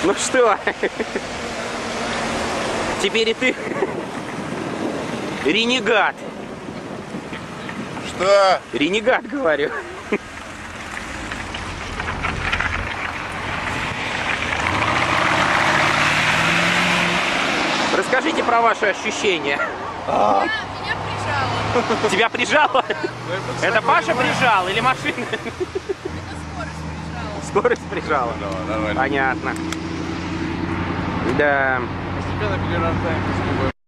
Ну что? Теперь и ты ренегат. Что? Ренегат, говорю. Расскажите про ваши ощущения. Меня прижало. Тебя прижало? Это Паша прижал или машина? Это скорость прижала. Скорость прижала. Нормально. Понятно. Да. Постепенно перерастаем в